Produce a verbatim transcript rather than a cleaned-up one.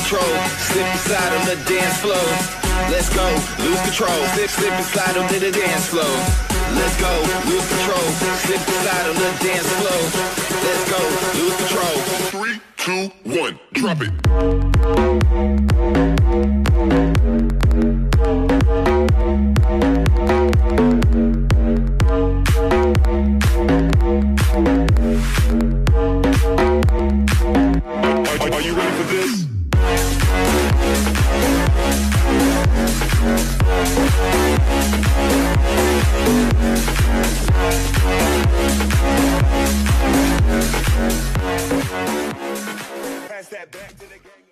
control. Slip inside on the dance floor. Let's go, lose control. Slip, slip inside on the dance floor. Let's go, lose control. Slip inside on the dance floor. Let's go, lose control. Three, two, one, drop it. Are, are you ready for this? Pass that back to the game.